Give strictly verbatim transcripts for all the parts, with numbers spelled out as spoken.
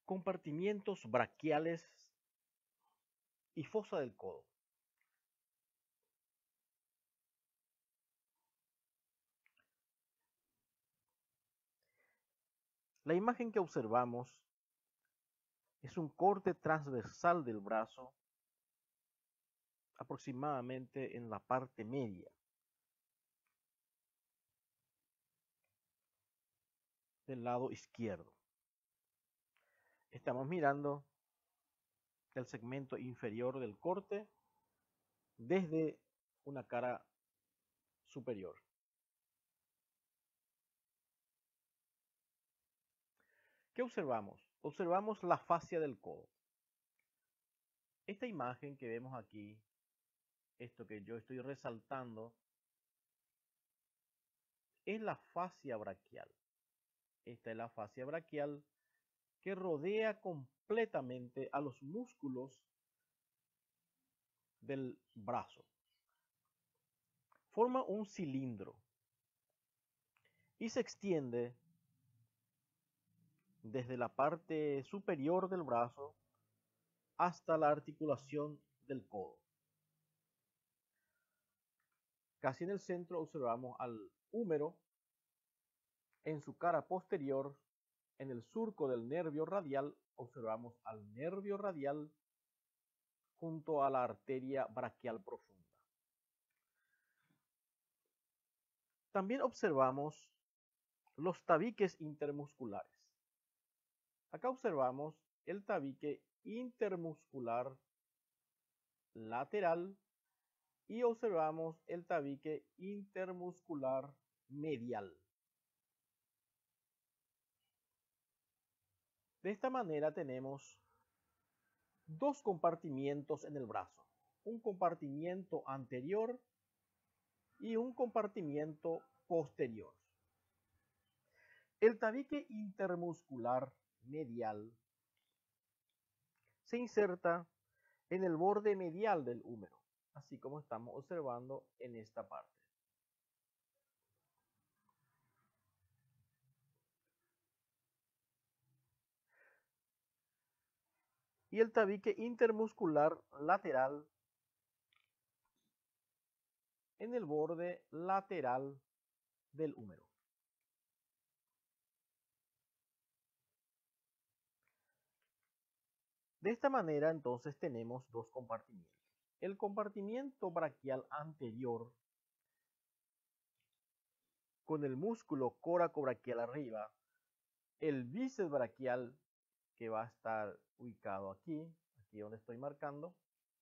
Compartimientos braquiales y fosa del codo. La imagen que observamos es un corte transversal del brazo aproximadamente en la parte media del lado izquierdo. Estamos mirando el segmento inferior del corte desde una cara superior. ¿Qué observamos? Observamos la fascia del codo. Esta imagen que vemos aquí, esto que yo estoy resaltando, es la fascia braquial. Esta es la fascia braquial que rodea completamente a los músculos del brazo. Forma un cilindro y se extiende desde la parte superior del brazo hasta la articulación del codo. Casi en el centro observamos al húmero, en su cara posterior, en el surco del nervio radial, observamos al nervio radial junto a la arteria braquial profunda. También observamos los tabiques intermusculares. Acá observamos el tabique intermuscular lateral y observamos el tabique intermuscular medial. De esta manera tenemos dos compartimientos en el brazo, un compartimiento anterior y un compartimiento posterior. El tabique intermuscular medial se inserta en el borde medial del húmero, así como estamos observando en esta parte. Y el tabique intermuscular lateral en el borde lateral del húmero. De esta manera entonces tenemos dos compartimientos. El compartimiento braquial anterior con el músculo coracobraquial arriba, el bíceps braquial que va a estar ubicado aquí, aquí donde estoy marcando,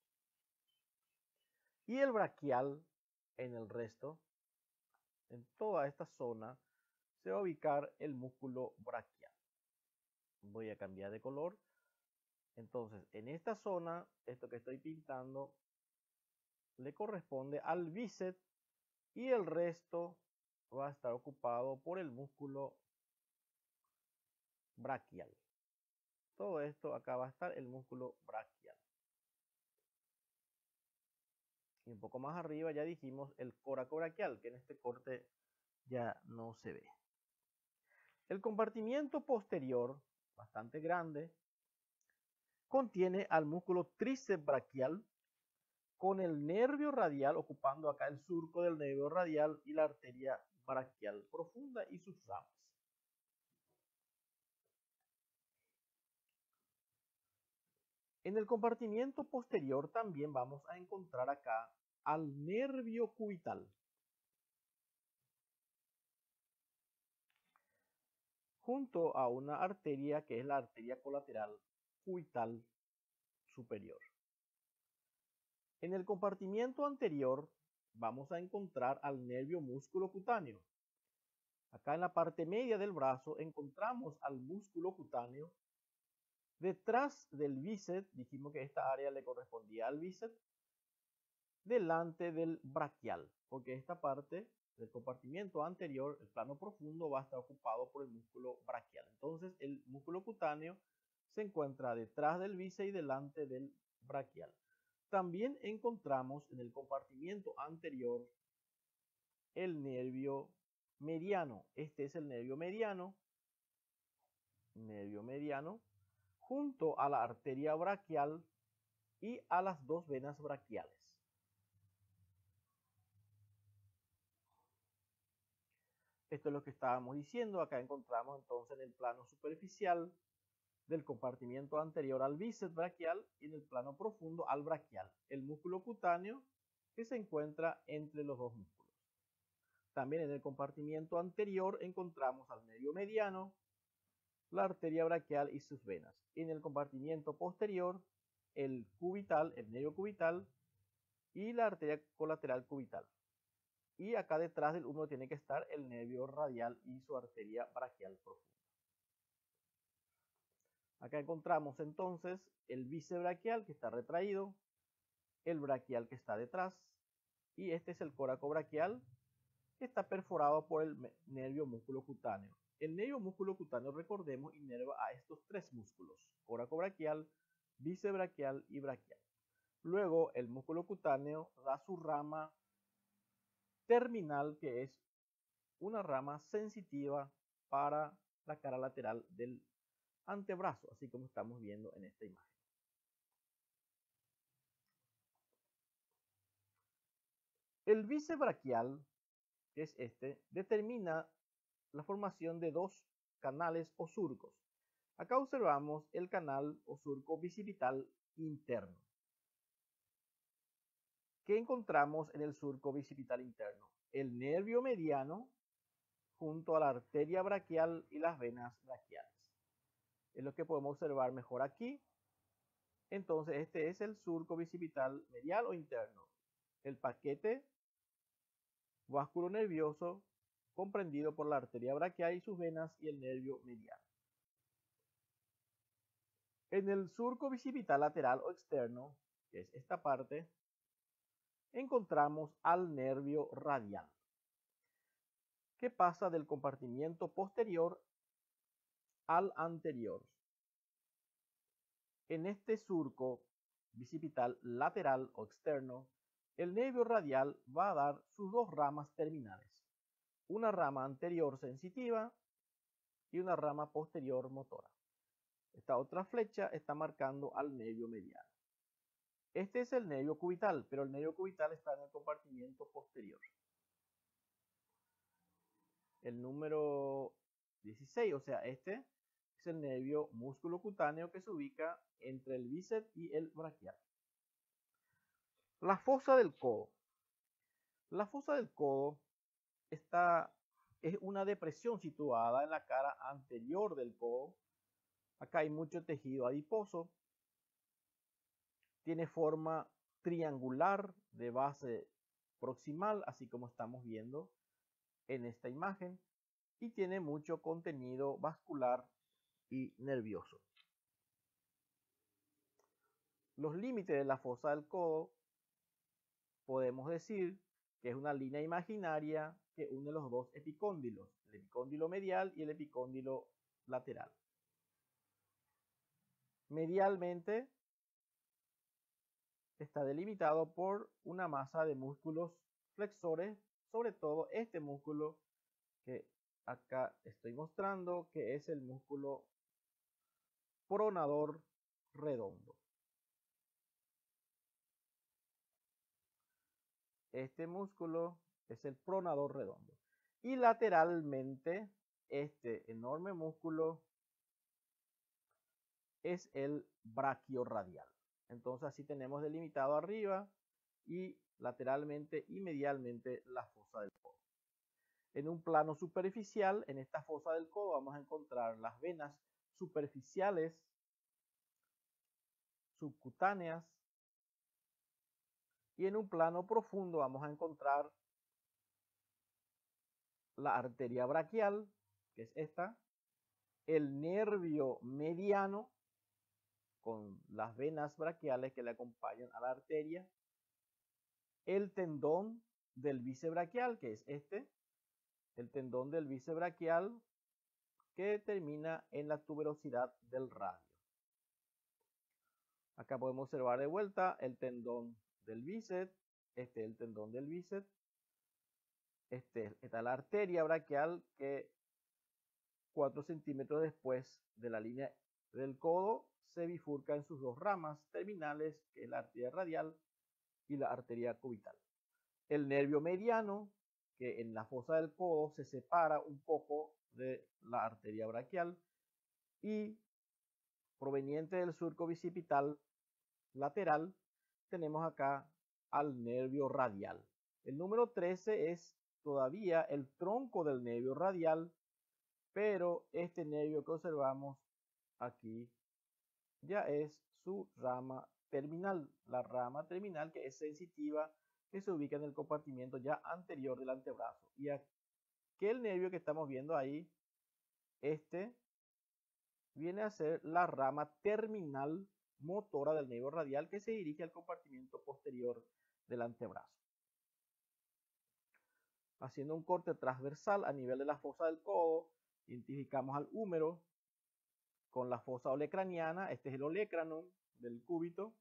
y el braquial en el resto, en toda esta zona, se va a ubicar el músculo braquial. Voy a cambiar de color. Entonces, en esta zona, esto que estoy pintando, le corresponde al bíceps y el resto va a estar ocupado por el músculo braquial. Todo esto acá va a estar el músculo braquial. Y un poco más arriba ya dijimos el coracobraquial, que en este corte ya no se ve. El compartimiento posterior, bastante grande, contiene al músculo tríceps braquial con el nervio radial ocupando acá el surco del nervio radial y la arteria braquial profunda y sus ramas. En el compartimiento posterior también vamos a encontrar acá al nervio cubital. Junto a una arteria que es la arteria colateral cubital superior. En el compartimiento anterior vamos a encontrar al nervio músculo cutáneo. Acá en la parte media del brazo encontramos al músculo cutáneo. Detrás del bíceps, dijimos que esta área le correspondía al bíceps, delante del braquial, porque esta parte del compartimiento anterior, el plano profundo, va a estar ocupado por el músculo braquial. Entonces el músculo cutáneo se encuentra detrás del bíceps y delante del braquial. También encontramos en el compartimiento anterior el nervio mediano. Este es el nervio mediano, nervio mediano, junto a la arteria braquial y a las dos venas braquiales. Esto es lo que estábamos diciendo. Acá encontramos entonces en el plano superficial del compartimiento anterior al bíceps braquial y en el plano profundo al braquial, el músculo cutáneo que se encuentra entre los dos músculos. También en el compartimiento anterior encontramos al nervio mediano, la arteria braquial y sus venas. Y en el compartimiento posterior, el cubital, el nervio cubital y la arteria colateral cubital. Y acá detrás del húmero tiene que estar el nervio radial y su arteria braquial profunda. Acá encontramos entonces el bíceps braquial que está retraído, el braquial que está detrás, y este es el coracobraquial que está perforado por el nervio músculo cutáneo. El nervio músculo cutáneo, recordemos, inerva a estos tres músculos, coracobraquial, bíceps braquial y braquial. Luego el músculo cutáneo da su rama terminal, que es una rama sensitiva para la cara lateral del antebrazo, así como estamos viendo en esta imagen. El bíceps braquial, que es este, determina la formación de dos canales o surcos. Acá observamos el canal o surco bicipital interno. ¿Qué encontramos en el surco bicipital interno? El nervio mediano junto a la arteria braquial y las venas braquiales. Es lo que podemos observar mejor aquí. Entonces este es el surco bicipital medial o interno. El paquete vasculo nervioso comprendido por la arteria braquial y sus venas y el nervio mediano. En el surco bicipital lateral o externo, que es esta parte, encontramos al nervio radial, que pasa del compartimiento posterior al anterior. En este surco bicipital lateral o externo, el nervio radial va a dar sus dos ramas terminales, una rama anterior sensitiva y una rama posterior motora. Esta otra flecha está marcando al nervio mediano. Este es el nervio cubital, pero el nervio cubital está en el compartimiento posterior. El número dieciséis, o sea, este es el nervio músculo cutáneo que se ubica entre el bíceps y el braquial. La fosa del codo. La fosa del codo está, es una depresión situada en la cara anterior del codo. Acá hay mucho tejido adiposo. Tiene forma triangular de base proximal, así como estamos viendo en esta imagen, y tiene mucho contenido vascular y nervioso. Los límites de la fosa del codo podemos decir que es una línea imaginaria que une los dos epicóndilos, el epicóndilo medial y el epicóndilo lateral. Medialmente está delimitado por una masa de músculos flexores, sobre todo este músculo que acá estoy mostrando, que es el músculo pronador redondo. Este músculo es el pronador redondo. Y lateralmente, este enorme músculo es el braquiorradial. Entonces así tenemos delimitado arriba y lateralmente y medialmente la fosa del codo. En un plano superficial, en esta fosa del codo vamos a encontrar las venas superficiales, subcutáneas, y en un plano profundo vamos a encontrar la arteria braquial, que es esta, el nervio mediano con las venas braquiales que le acompañan a la arteria, el tendón del bíceps braquial, que es este, el tendón del bíceps braquial que termina en la tuberosidad del radio. Acá podemos observar de vuelta el tendón del bíceps, este es el tendón del bíceps, este está la arteria braquial que cuatro centímetros después de la línea del codo se bifurca en sus dos ramas terminales, que es la arteria radial y la arteria cubital. El nervio mediano, que en la fosa del codo se separa un poco de la arteria braquial, y proveniente del surco bicipital lateral tenemos acá al nervio radial. El número trece es todavía el tronco del nervio radial, pero este nervio que observamos aquí ya es su rama terminal, la rama terminal que es sensitiva, que se ubica en el compartimiento ya anterior del antebrazo. Y aquel nervio que estamos viendo ahí, este viene a ser la rama terminal motora del nervio radial que se dirige al compartimiento posterior del antebrazo. Haciendo un corte transversal a nivel de la fosa del codo, identificamos al húmero con la fosa olecraniana. Este es el olecranon del cúbito.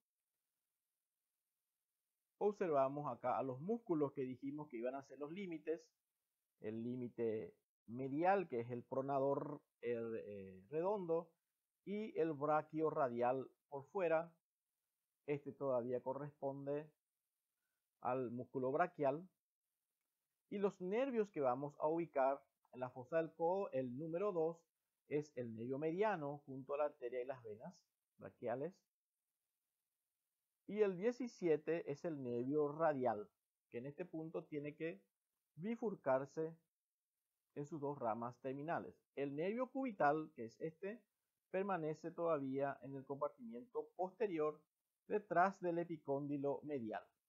Observamos acá a los músculos que dijimos que iban a ser los límites. El límite medial, que es el pronador eh, redondo, y el braquio radial por fuera. Este todavía corresponde al músculo braquial. Y los nervios que vamos a ubicar en la fosa del codo, el número dos es el nervio mediano junto a la arteria y las venas braquiales. Y el diecisiete es el nervio radial, que en este punto tiene que bifurcarse en sus dos ramas terminales. El nervio cubital, que es este, permanece todavía en el compartimiento posterior detrás del epicóndilo medial.